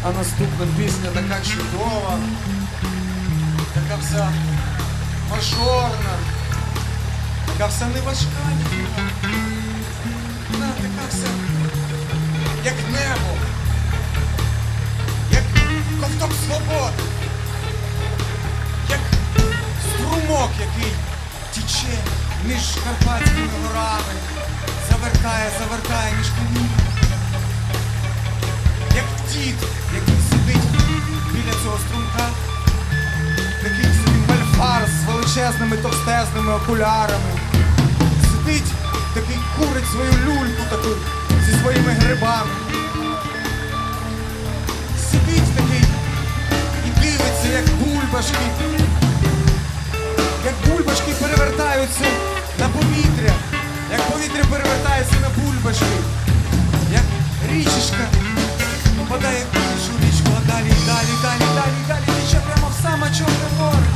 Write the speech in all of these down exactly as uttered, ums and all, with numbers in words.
А наступна пісня така чудова, така вся мажорна, така вся не важка ніфіга. Вона така вся, як небо, як ковток свободи, як струмок, який тіче між Карпатськими горами, завертає, завертає між каміннями. Як дід, який сидить біля цього струмка, такий собі мальфар з величезними товстезними окулярами. Сидить, такий курить свою люльку таку зі своїми грибами. Сидить такий і дивиться, як бульбашки, як бульбашки перевертаються на повітря, як повітря перевертається на бульбашки, як річечка попадає в іншу річку, а далі, далі, далі, далі, далі, тече прямо в саме Чорне море.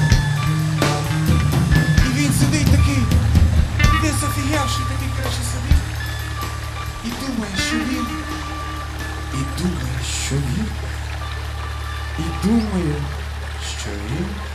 І він сидить такий, він зафігявший, такий краще сидить. І думає, що він, і думає, що він, і думає, що він